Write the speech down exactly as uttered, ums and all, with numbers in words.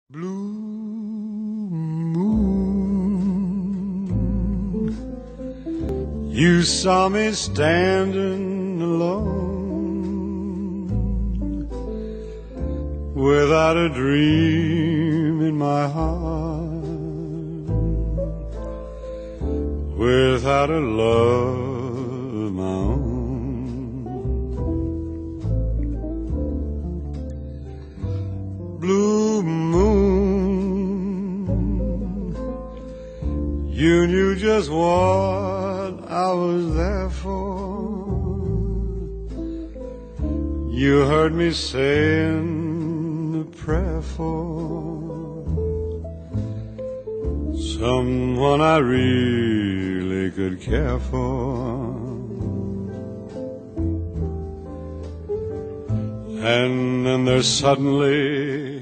Blue moon, you saw me standing alone, without a dream in my heart, without a love of my own. Blue moon, you knew just what I was there for. You heard me saying a prayer for someone I really could care for. And then there's suddenly